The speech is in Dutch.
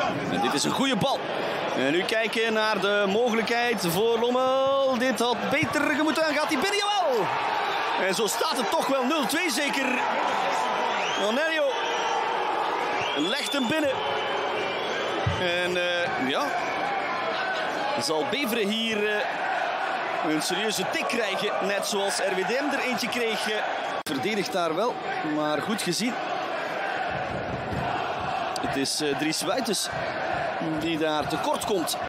En dit is een goede bal. En nu kijken naar de mogelijkheid voor Lommel. Dit had beter moeten. Gaat hij binnen? Jawel! En zo staat het toch wel 0-2 zeker. Onerio legt hem binnen. En ja, zal Beveren hier een serieuze tik krijgen. Net zoals RWDM er eentje kreeg. Verdedigt daar wel, maar goed gezien. Het is Dries Wuitens die daar tekort komt.